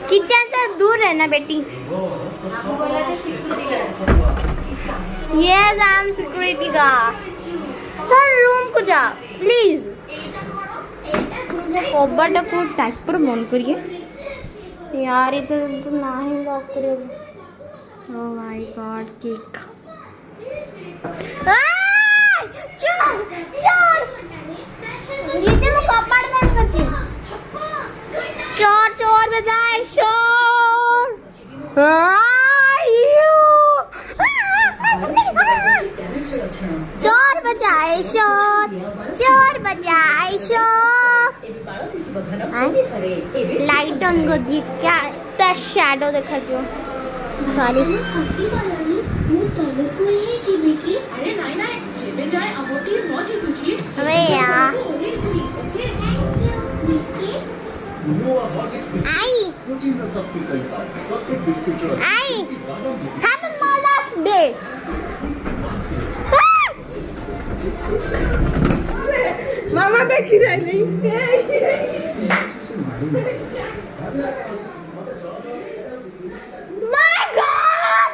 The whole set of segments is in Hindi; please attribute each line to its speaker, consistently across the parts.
Speaker 1: किचन से दूर रहना बेटी। ये जाम सिक्योरिटी का। चल रूम को जा प्लीज। कबाटा को टाइप पर बंद करिए यार। इधर तो ना ही लॉक करिए। Oh my god cake. चोर चोर जीते मैं कबाट बंद कर छी। चोर चोर बजाए शोर। चोर बजाए शोर। चोर बजाए शोर। लाइट ऑन कर दी क्या शैडो देखा जो। सॉरी अरे यार आई हैप्पी मदर्स डे।
Speaker 2: मामा देखी जाइली।
Speaker 1: माय गॉड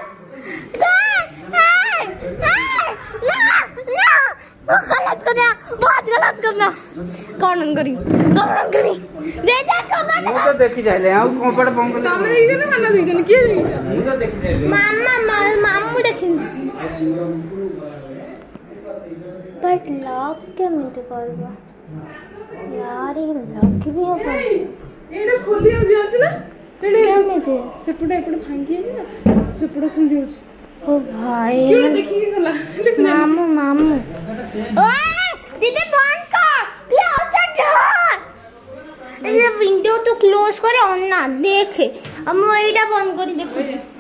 Speaker 1: वो गलत कर रहा। बहुत गलत करना। कौन करी दे दे कबाट।
Speaker 3: वो तो देखी जाइले आ कबाट बंद कर।
Speaker 2: तमे देखि ना खाना देखि के देखि।
Speaker 3: वो तो देखी जाइले।
Speaker 1: मामू देखिन। बट लॉक केमिति करबा यार। ये लॉक भी हो
Speaker 2: एडा खोली हो जाछ ना।
Speaker 1: केमिति
Speaker 2: सेपटा एपटा भांगी ना। सेपटा खुली हो।
Speaker 1: ओ भाई
Speaker 2: क्यों देखी चला।
Speaker 1: मामू ओए दीदी बंद कर। Close the door. ये विंडो तो क्लोज करे ऑन ना देखे। अब मैं एटा बंद करी देखो।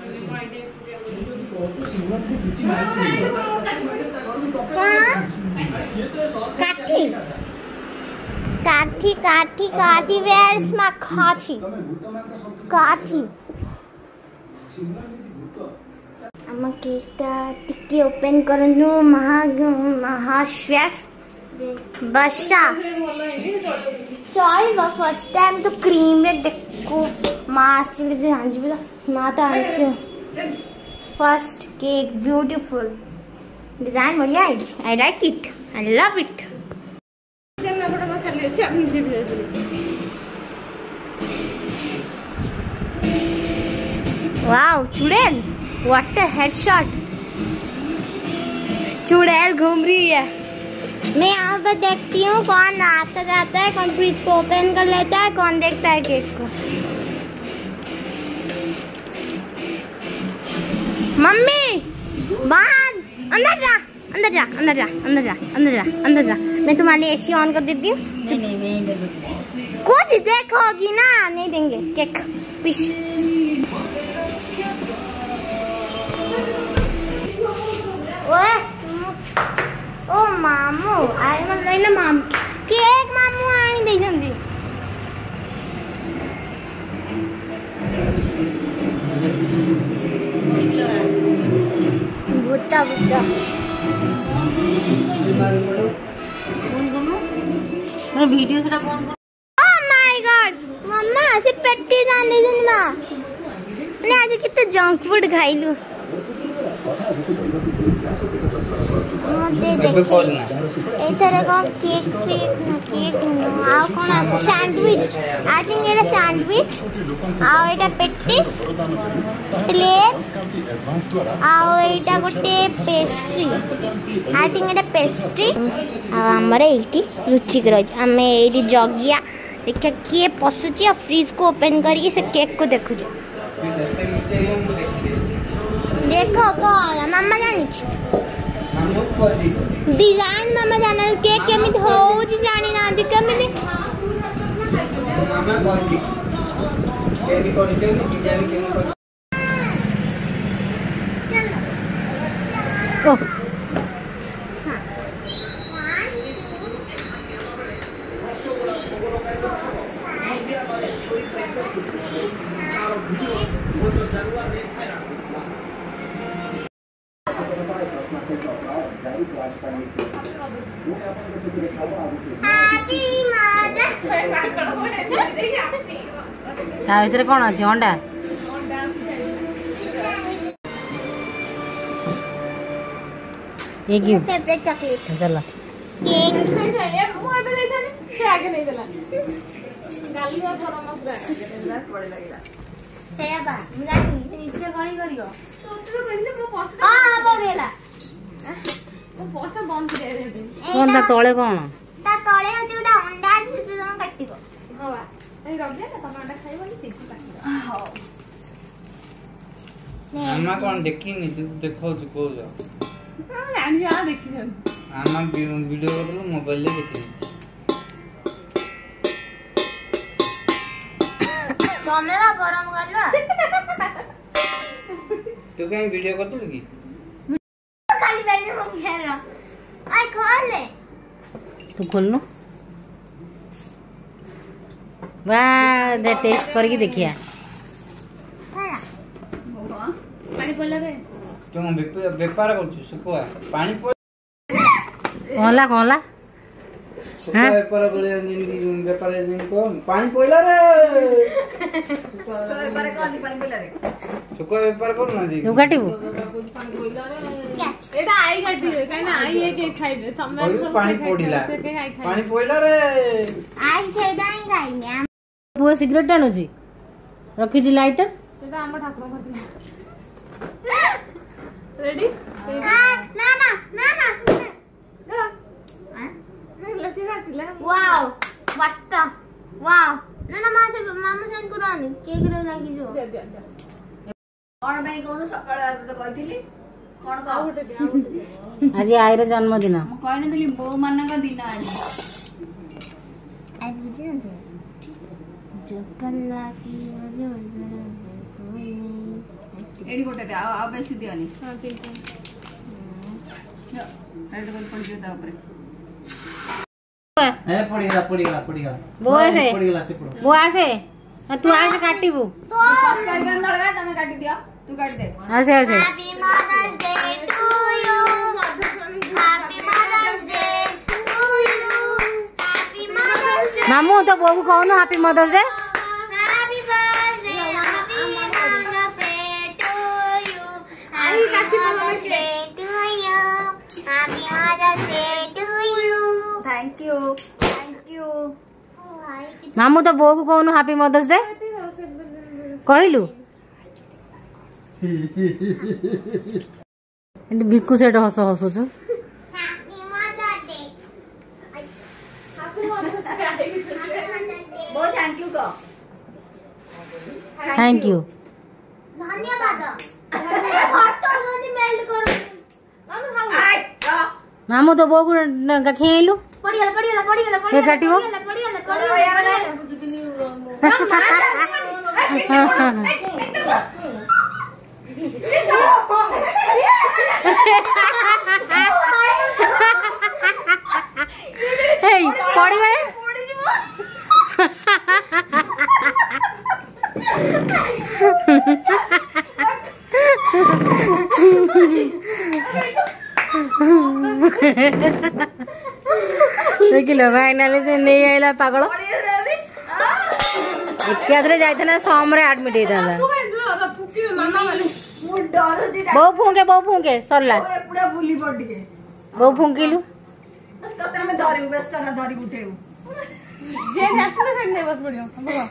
Speaker 1: काठी काठी काठी काठी वेयर इज माय काठी काठी। हम केकटा टिके ओपन करनु। महाशेफ बसा चल फर्स्ट टाइम तो क्रीम रे देखो मास्टर जे हांजी बिला माता आंच। फर्स्ट केक ब्यूटीफुल डिजाइन बढ़िया है। I like it I love it.
Speaker 2: चन्ना बड़ा खाली अछि आप नीचे भी
Speaker 1: वाओ चुड़ैल व्हाट अ हेडशॉट। चुड़ैल घूम रही है। मैं यहाँ पे देखती हूँ कौन आता जाता है, कौन फ्रिज को ओपन कर लेता है, कौन देखता है केक को। मम्मी बाहर अंदर जा अंदर जा अंदर जा अंदर जा अंदर जा अंदर जा। मैं तुम्हारे लिए एसी ऑन कर देती हूँ। कुछ देखोगी ना नहीं देंगे केक पिश। ओए ओ मामू आई मतलब ना माम केक मामू आनी दे जंदी। बुट्टा बुट्टा फोन करो मेरा वीडियो सेटा फोन करो। ओह माय गॉड मम्मा से पेटी जान दे जन मां ने आज कितना जंक फूड खाइलु। मते देखे एथरे को केक केक आ कोन आ सैंडविच आई थिंक एटा सैंडविच आ एटा पेटिस प्लेट आ एटा गोटे पेस्ट्री आई थिंक एटा पेस्ट्री आ हमर एटी रुचिक रह हमें एटी जगिया देखा किए पसुची फ्रिज को ओपन करके से केक को देखु देखो कौन मामा जानी डिजाइन मामा जाना केक केमिति होउची जानी ना दि केमिति मामा कहती केमी करि छै डिजाइन केमी करि ओ हैप्पी मदर्स
Speaker 4: ता भीतर कौन अच्छे अंडा ये गिफ्ट
Speaker 1: फेवरेट चॉकलेट
Speaker 4: चलो
Speaker 1: केक सेबा मुलानी निश्चय गणी करियो हां बोलेला
Speaker 4: कौन ता तोले कौन
Speaker 1: ता तळे हचे उडा अंडा আছে তো তুমি কাটিবো
Speaker 2: हवा এই রগে না তখন अंडा খাইবনি সিদ্ধি কাটিবো
Speaker 3: आमा कौन देखिनी तू देखौ तू को जा
Speaker 2: हां यानी आ देखि हम
Speaker 3: आमा वीडियो बदल मोबाइल ले देखि
Speaker 1: तमेला गरम गलवा
Speaker 3: तू कहीं वीडियो करतु की
Speaker 1: खाली बैठे हो घेर आई खोल ले
Speaker 4: तू खोलनु वाह दे टेस्ट करके देखिया
Speaker 1: हां
Speaker 2: पानी पड़ला रे
Speaker 3: तू व्यापार करछु सुकुआ पानी
Speaker 4: कोला कोला
Speaker 3: सुकुआ व्यापार बोले व्यापार को पानी पोइला रे सुकुआ व्यापार कर ना दी
Speaker 4: तू काटिबू
Speaker 2: एटा आई काटिबे काना आई एक खाइबे समय
Speaker 3: पानी पोडिला पानी पोइला रे
Speaker 1: आज खेदाई खाइने
Speaker 4: पुआ सिगरेट टाणुची रखिची लाइटर
Speaker 2: सेटा हम ठाकुर भर दिया रेडी
Speaker 1: ना ना ना ना
Speaker 2: लसी काटिला
Speaker 1: वाओ वाटता वाओ ना ना मासे मामा सेन पुरानी केक रे लागी जो
Speaker 2: दे दे
Speaker 5: कौन भाई कौन सकाळ तो कहथिली कौन
Speaker 2: आ उठे दे
Speaker 4: आज आईर जन्मदिन
Speaker 5: म कहनथली बो मानक दिन आज
Speaker 1: आई बुझे ना जो कल्ला की जो जरा कोई नहीं
Speaker 5: एडी गोटे दे आ बेसी दियानी
Speaker 2: हां ठीक है
Speaker 5: रेड बल पड़ जाता ऊपर
Speaker 3: ए पड़ीगला
Speaker 4: वो ऐसे
Speaker 3: पड़ीगला से पड़ो
Speaker 4: वो ऐसे तू ऐसे काटिबू
Speaker 1: तो
Speaker 5: पास कर बन दड़वा तमे काटी दिया तू काट दे
Speaker 4: ऐसे ऐसे
Speaker 1: happy mother's day to you happy mother's day to you happy mother's day
Speaker 4: मामू तो बोबू कहनु happy mother's day
Speaker 1: happy birthday happy mother's day to you
Speaker 2: आई काटी
Speaker 1: mother's day to you happy mother's day to you
Speaker 5: thank you
Speaker 4: मामू तो बोबू कहनु हैप्पी मदर्स डे कहलु भिक्कू सेठ हस हसुछु
Speaker 1: हैप्पी मदर्स डे
Speaker 5: बो थैंक यू को
Speaker 4: थैंक यू
Speaker 1: धन्यवाद फोटो जल्दी मेल्ट करो
Speaker 4: मामू तो बोबू खेलु
Speaker 1: पड़िगला
Speaker 4: ये काटिबो हेई पड़ी गए देखिलो फाइनाली से नहीं आइला पागल इत्यादरे जाइथना समरे एडमिट हेता
Speaker 2: तू कहलो फुकी मामा वाले
Speaker 5: मु डर जी
Speaker 4: बहु फुंके सरला
Speaker 5: पूरा भूली पड़ के
Speaker 4: बहु फुंकिलु
Speaker 5: तो तमे धरी व्यस्त ना धरी उठेउ
Speaker 2: जे नाचले से नहीं बस पड़ियो हमको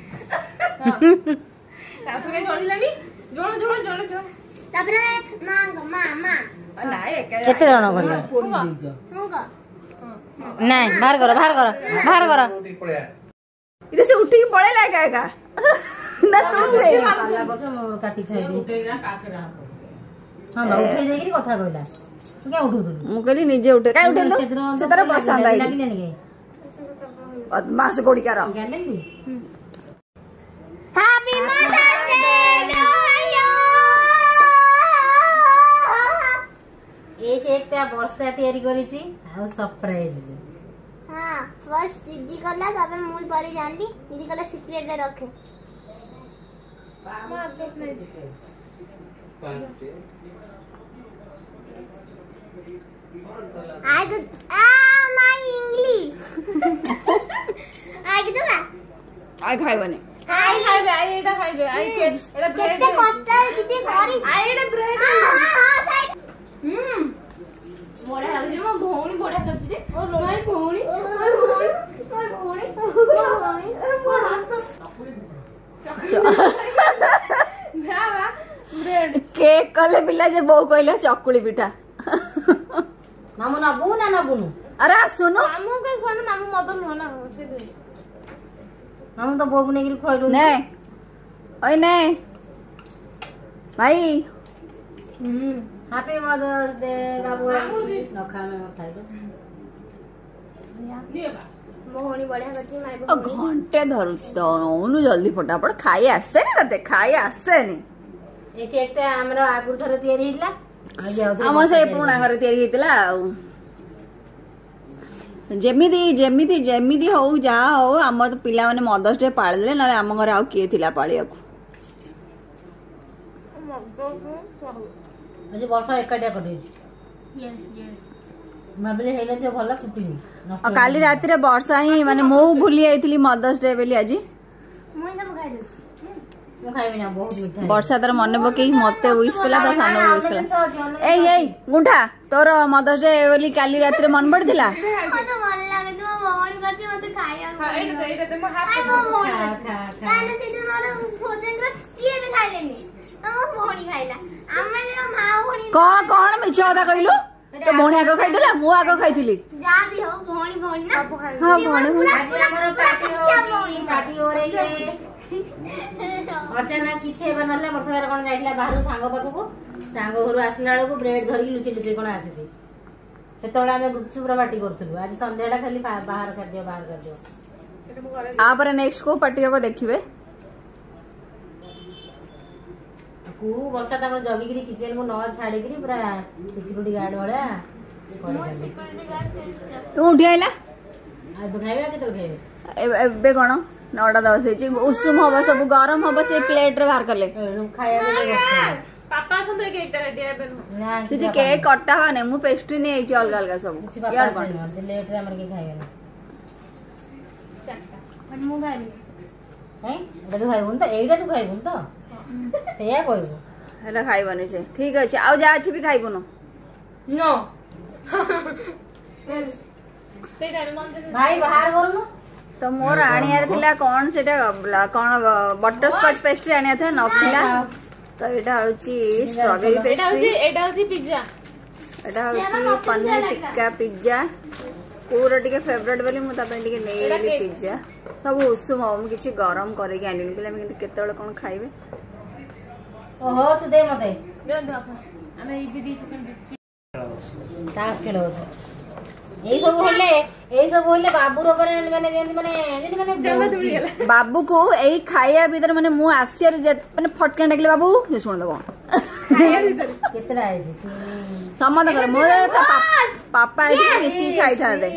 Speaker 2: सासु के जोड़िलानी जोड़
Speaker 1: तापरे मामा
Speaker 5: ना एक
Speaker 4: केते जण करियो
Speaker 1: हुंगा
Speaker 4: नहीं बाहर करो
Speaker 5: इरे से उठी के पड़े लागा ना तुम ले
Speaker 4: काटी खाई हां ना उठे देगी कथा कहला तू क्या उठू
Speaker 5: मु कहली निजे उठे काई उठेलो से तरह बस्ता दाई
Speaker 4: लागिला नहीं
Speaker 5: बदमाश गोड़ी कर
Speaker 1: happy mother's day to you
Speaker 4: एक एकटा वर्षा तैयारी करिछि आ सरप्राइज
Speaker 1: हां फर्स्ट दीदी कला तापर मूल परे जानली दीदी कला सीक्रेट रे रखे
Speaker 2: मार दस नहीं
Speaker 1: I my English. I get ना
Speaker 5: आई खाइबने
Speaker 2: आई खाइबे आई एटा खाइबे आई के एटा ब्रेड
Speaker 1: केते कष्ट दिदी घरी
Speaker 2: आई एटा ब्रेड
Speaker 1: बड़ा लागे मो भौणी बड़ा करती जे माय भौणी
Speaker 2: ना बा ब्रेड
Speaker 5: केक कले पिला जे बो कहला चकुली पिठा
Speaker 4: मामू नबू ना नबूनु
Speaker 5: अरे सुनो
Speaker 2: मामू के फोन मामू मदन हो ना से दे
Speaker 4: मामू तो बोगु नेगिरी खोइलो
Speaker 5: ने ओए ने भाई
Speaker 4: हैप्पी मदर्स डे बाबू नखा में मत खाइलो
Speaker 2: दिए बा
Speaker 1: भौणी बड़ा करती माय
Speaker 5: ओ घंटे धरु दौनु जल्दी फटाफट खाई आसे नि तते खाई आसे नि
Speaker 4: एक एकटा हमरो आगुर थरे तयारी हिला
Speaker 5: हम से पुणा घर तयारी हितला जेमिति जेमिति जेमिति हो जा हो हमर तो पिला माने मदर्स डे पाळ देले ना हम घर आ किए थिला पाळिया को
Speaker 4: आज वर्षा एकाटिया कटे
Speaker 1: यस यस
Speaker 4: माबले हेले जो भला फुटिनी
Speaker 5: और काली रात रे वर्षा ही माने मो भूली आइथिली मदर्स डे बेली आज
Speaker 1: मुई सब खाइ दे
Speaker 4: मु खाइबे ना बहुत मीठा
Speaker 5: वर्षा तर मन पकई मते विश कला तो सानो विश कला ए गुंठा तोर मदर्स डे बेली काली रात रे मन पड़थिला
Speaker 1: मते ଭଲ लागे जो भौणी करती मते खाइया
Speaker 2: हां एटा दे म हाफ
Speaker 1: मो भौणी काने से जो मोर भोजन कर किए भी खाइ देनी तो मो भौणी खाइला आमे जो मां भौणी
Speaker 5: कौन मिछ अदा कहलु तो भौणी आगो खाइदेला मु आगो खाइथिली
Speaker 1: जा भी हो भौणी भौणी ना
Speaker 2: सब खाइ
Speaker 5: हां भौणी
Speaker 4: आज हमर पार्टी हो रही है अचानक किछे बनले वर्षा कोन जाइला बाहर सांग पाखु सांग घर आसला बेलू ब्रेड धरिक लुचि लुचि कोन आसी सेतोळे आमे गुपचुप पार्टी करथुलु आज संध्याटा खाली बाहर कर दियो
Speaker 5: आ पर नेक्स्ट को पार्टी को देखिबे
Speaker 4: कु वर्षा ताकर जगिगिरी किचन को न छाड़िगिरी पूरा सिक्योरिटी गार्ड वाला करे
Speaker 5: तू उठी आइला
Speaker 4: आ तो खाइबे के तो खाइबे
Speaker 5: एबे कोन 9:10 होची उषुम हबा सब गरम हबा से प्लेट रे बाहर करले
Speaker 4: खाया दे
Speaker 2: पापा संग एक एकटा रेडी आबे
Speaker 4: ना
Speaker 5: तुझे केक कट्टा हने मु पेस्ट्री ने आइची अलग अलग सब यार कोन
Speaker 4: लेट रे हमर के खाइबे ना
Speaker 2: चाटा
Speaker 1: मु खाइ
Speaker 4: हैं एटा तो खाइबुन त एटा तो खाइबुन त सेया कहबो
Speaker 5: हेला खाइबने से ठीक अछि आउ जा अछि भी खाइबनो
Speaker 2: नो सेटा रे मन दे
Speaker 4: भाई बाहर करनु
Speaker 5: तो मोर आनियार थिला कोन सेटा कोन बटर स्कॉच पेस्ट्री आनिया था नथिला तो एटा होची स्ट्रॉबेरी पेस्ट्री
Speaker 2: एटा होची पिज्जा
Speaker 5: एटा होची पनीर टिक्का पिज्जा पूरा टिके फेवरेट बोली मु तापे टिके नेली पिज्जा सब उषुम हम किछि गरम करे के आनिन पिला में केतळे कोन खाइबे
Speaker 4: ओहो तू दे मते
Speaker 2: दे दो अपन हमें ई दीदी सेकंड
Speaker 4: तास खेलो एई सब होले बाबूर पर माने
Speaker 5: बाबू को एई खाइया भीतर माने मु आसियर माने फटके डाकले बाबू ये सुन दबो
Speaker 4: केतरा आइ छी
Speaker 5: सम्मत कर मो पापा आई मिसी खाइ था दे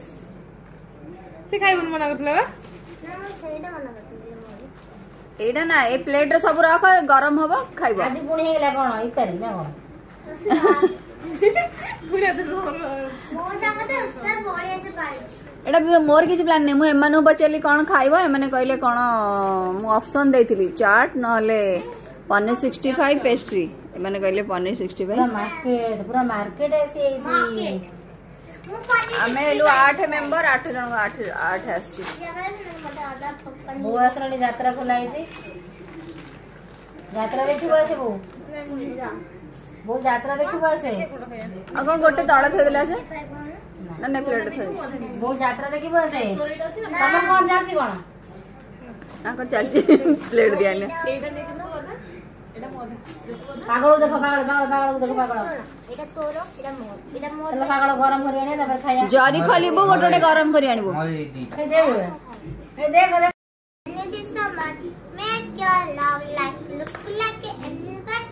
Speaker 2: से खाइबन मना करथले बा
Speaker 1: ना मो सेटा मना करती
Speaker 5: एटा ना ए प्लेट रे सब रख गरम हबो खाइबो
Speaker 4: आज पुणी हे गेला कोन इतारी ना कोन
Speaker 2: पूरा तो
Speaker 1: मो संगते उसका बड़े से पाई
Speaker 5: एटा मोर किछि प्लान नै मु एमानु बचेली कोन खाइबो एमाने कहले कोन मु ऑप्शन देथिली चाट नले पनीर 65 पेस्ट्री एमाने कहले पनीर 65
Speaker 4: पूरा मार्केट ऐसे जी
Speaker 1: मु पानी
Speaker 5: हमें एलु 8 मेंबर 8 जन 8 आछि
Speaker 1: जगह में मत आधा पक्का
Speaker 4: बो आसरानी यात्रा खोलाई छी यात्रा देखिबो आसे बो बो यात्रा देखिबो आसे
Speaker 5: अगो गोटे तळ थै देला से ना ने प्लेट थै
Speaker 4: बो यात्रा देखिबो आसे तमन कोन जाछि कोन
Speaker 5: आको चलछि प्लेट दियाने
Speaker 2: एटा देखो बोला एटा मोद
Speaker 4: पागल देखो पागल देखो पागल
Speaker 1: एटा तोरो एटा मोर
Speaker 4: तले पागल गरम करी आने तबर खाया
Speaker 5: जरी खलिबो गोटे गरम करी आनिबो
Speaker 3: हमारे दी
Speaker 4: ए देख
Speaker 1: ने this someone make your love like look like everyone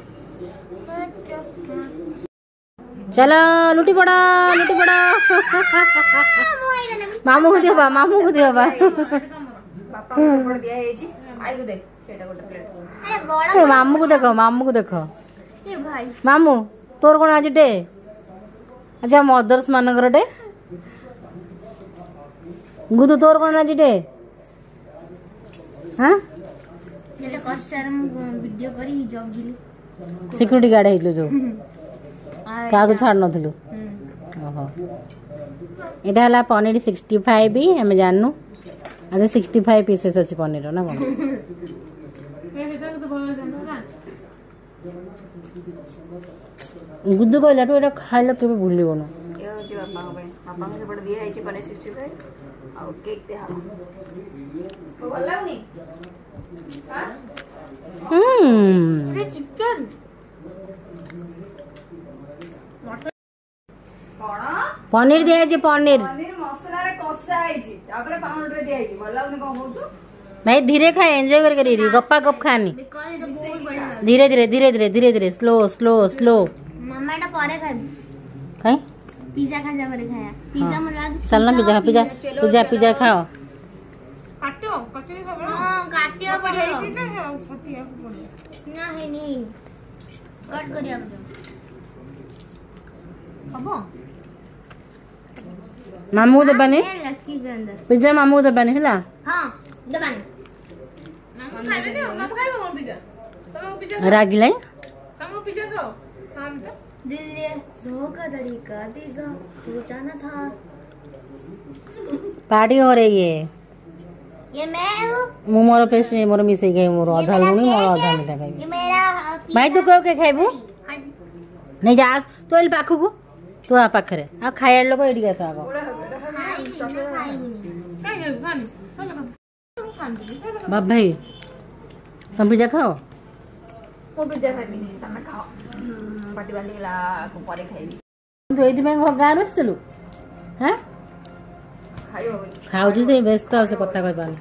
Speaker 4: चलो लुटी पड़ा मामू को दियो बा
Speaker 5: पापा को सपोर्ट दिया हे छी आई को देख सेटा गोटे प्लेट
Speaker 1: अरे बड़ा
Speaker 4: मामू को देखो
Speaker 1: ए भाई
Speaker 4: मामू तोर कोन आज डे अच्छा मदर्स मानकर डे गुदु तोर कौन आज डे हाँ
Speaker 1: जेटा कष्टार वीडियो करी जगिली
Speaker 4: सिक्यूरिटी गार्ड हेलु जो का को छाड़ नथलु ओहो एटा हला पनीर 65 भी हम जाननु आज 65 पीसेस अछि पनीर ना कोन गुद्दू कहला तो एटा खाइला केबे भूलिबोनो
Speaker 5: के हो जी पापा को बड़ दिया है जी पनीर 65 आ केक दे हा भल लागनी हां
Speaker 1: चिकन
Speaker 4: पनीर दिया जी पनीर
Speaker 5: पनीर मसाला रे कसा है जी तापर पाउडर रे दिया है जी भल लागनी कोन होचो
Speaker 4: भाई धीरे खा एंजॉय करके री गप्पा गप खानी
Speaker 1: बिकॉज़ इट बहुत बढ़िया
Speaker 4: धीरे धीरे धीरे धीरे धीरे धीरे स्लो स्लो स्लो
Speaker 1: मम्मा एटा परे खाइ
Speaker 4: खाई
Speaker 1: पिज्जा खा जा परे खाया पिज्जा मन आज
Speaker 4: चलना पिज्जा पिज्जा पिज्जा पिज्जा खाओ
Speaker 2: काटो कचरी खबर
Speaker 1: हां काटियो पड़ियो
Speaker 2: ना पतिया को पड़े
Speaker 1: ना है नहीं कट करिया पड़ियो
Speaker 2: खबो
Speaker 4: मामू दबानी
Speaker 1: लड़की के अंदर
Speaker 4: पिज्जा मामू दबानी हैला
Speaker 1: हां दबानी
Speaker 2: खाइबे नहीं सब खाइबे कोन पिज्जा तुम पिज्जा
Speaker 4: रागी लाई
Speaker 2: तुम पिज्जा खाओ हां बेटा
Speaker 1: दिल ने धोखाधड़ी का देगा सोचा न था
Speaker 4: पार्टी हो रही है
Speaker 1: ये मैं हूँ
Speaker 4: मु मोर पेश मोर मिसे गई मोर आधा लुणी मोर आधा मीठा खाई
Speaker 1: ये मेरा
Speaker 4: भाई तू कहो के खाइबू नहीं जा तो एल पाखु को तो आ पाखरे आ खाइर लोग एडी आसा आगो
Speaker 2: काय है खानी चलो खान
Speaker 4: बाप भाई तुम पिज्जा खाओ
Speaker 5: मो पिज्जा खाइबी नहीं तमे खाओ पार्टी वाली ला को परे खाइबी
Speaker 4: तू एथि में गाँ रो आसलु हां
Speaker 5: खाइबो
Speaker 4: खाउजी से व्यस्त से कथा कहि पानी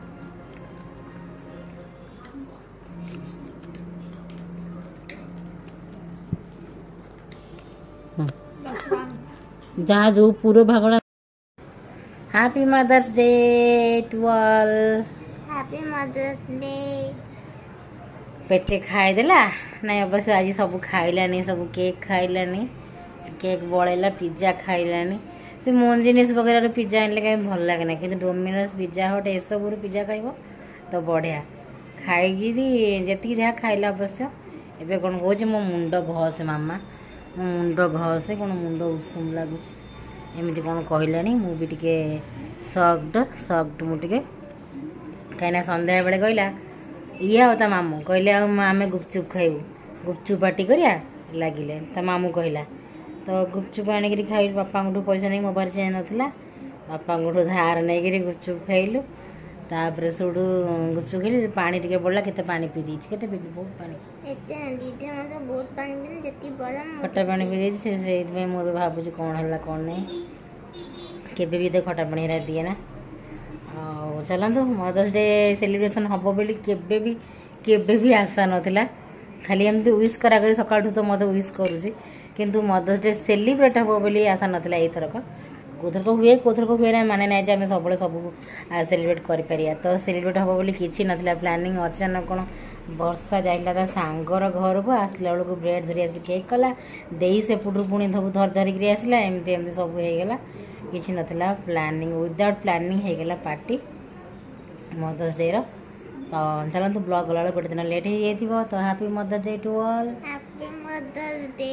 Speaker 4: जहाँ जो पूरे भागला happy mother's day to all
Speaker 1: happy mother's day
Speaker 4: पेटे खाई देला नहीं अवश्य आज सब खाइलानी सब केक खाइलानी केक बड़ेला पिज्जा खाइलानी से मोन जिनिस वगैरह पिज्जा आनले कहीं भल लगे ना कि डोमिनोज पिज्जा हट ए सब पिज्जा खाइब तो बढ़िया खाई जी जहाँ खाइला अवश्य एबे कौन हो मो मुंड घसे मामा मो मुंड घसे कौन मुंड उषुम लगुच एमती कौन कहलानी मु भी टिके सफ्ट मुझे कहीं संध्या बेले कहला ये आ मामू कहले आम गुपचुप खाइबू गुपचुप पार्टी करिया लगिले ता मामू कहला तो गुपचुप आनिक खाइ बापा पैसा नहीं मोबाइल चेंज नाला बापा धार नहीं गुपचुप खाइलु तापर सूडू गुपचुप खाइलु पानी टिके पड़ला केते पानी पी दीची केते पी बहुत पानी
Speaker 1: एते दीदी मतलब बहुत पानी पी जति बलम
Speaker 4: खट्टा पानी पी दीची से मु भाबुची कौन हला कौन नहीं केबे भी तो खट्टा पानी दिए ना चलतु मदर्स डे सेलिब्रेशन हम बोली केबे भी आशा नाला खाली एमती विश करा कर सकाळ तो मत विश करुँची किंतु मदर्स डे सेलिब्रेट हम बोली आशा नाला एथरक कोथरक हुए ना माने ना आम सब सब सेलिब्रेट कर तो सेलिब्रेट हम बोली किसी नाला प्लानिंग अचानक कौन वर्षा जाइला सांगर घर को आसला बेलू ब्रेड धरी आसी केक कला दे से पुटू पुणी सब धर धरिक आसला एमती एमती सब होगा किसी नाला प्लानिंग विदाउट प्लानिंग होगा पार्टी मदर्स डे रो तो चलतु ब्लॉग गला गोटे दिन लेट हो जाइए तो happy mother's day to all
Speaker 1: happy mother's day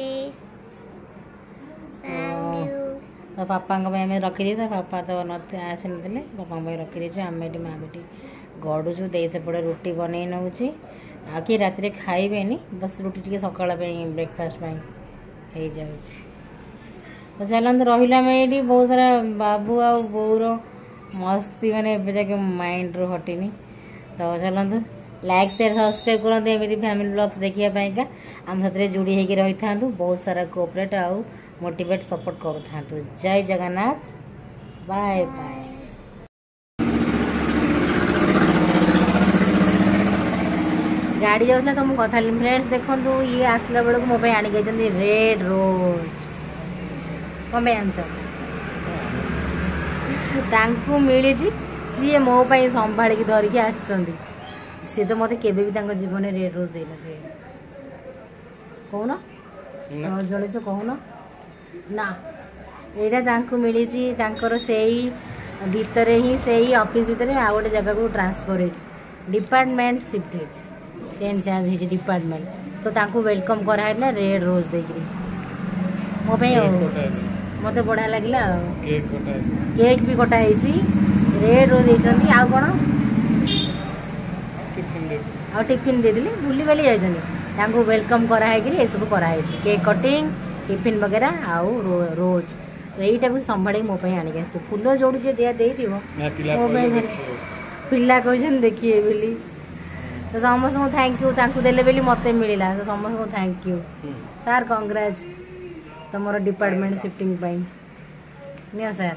Speaker 4: तो पापा आम रखी पापा तो आसी ना पापा रखी आम ये माँ बेटी गड़ुचु दे सेपटे रुटी बन नौ आ कि रात खाइबे बस रुटी टी सकाल ब्रेकफास्ट हो जाए तो चलते रहा ये बहुत सारा बाबू आ बोर मस्ती मैंने जाके माइंड रू हटिनी तो चलतु लाइक शेयर सब्सक्राइब करूँ एमती फैमिली ब्लॉग्स देखापी आम साथ जोड़ी होगी रही था बहुत सारा कोऑपरेट आउ मोटिवेट सपोर्ट करूँ जय जगन्नाथ बाय बाय गाड़ी जाऊला तो मुझे कथा फ्रेंड्स देखो ये आसला बेलू मो आनी गई रेड रोज कौन आनता मिली सी मो संभाड़ी धरिकी आसी सी तो मत के जीवन रेड रोज दे कहून जड़े कहून ना एटा तांको मिली तांकर सेही भितर ही सेही ऑफिस भितर आ गोटे जगह को ट्रांसफर हो डिपार्टमेंट शिफ्ट हो चेंज हो डिपार्टमेंट तो तांको वेलकम कराइला रेड रोज देकरी मो पे मते बढ़िया लगला केक भी कटा है रेड रोज देछंती आ कोन आ टिफिन दे दिले बुली वाली जाइछंती वेलकम कराई ये सब कराई केक कटिंग टिफिन वगैरह आउ रोज तो यहीटा को संभाड़ी मो आनिक आसते फुल जोड़ी जे दिया दे दियो मो पिला कहन देखिए बोली तो समस्त को थैंक यू तांकु देले बेली मते मिलिला तो समस्त को थैंक यू सर कांग्रेस तुमर डिपार्टमेंट शिफ्टिंग पाई नियो सर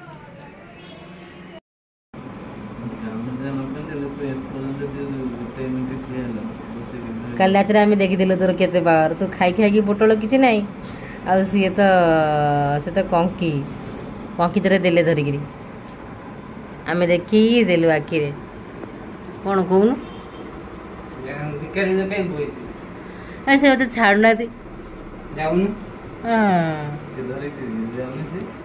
Speaker 4: कल रात आम देखी तोर केते पावर तू खाई खाई पोटल कि ना आ सी तो कंकी तोरे देले धरिकी आम देखी देलु आखि कौन कहून से मत छाड़ना
Speaker 3: जाऊनु
Speaker 4: हाँ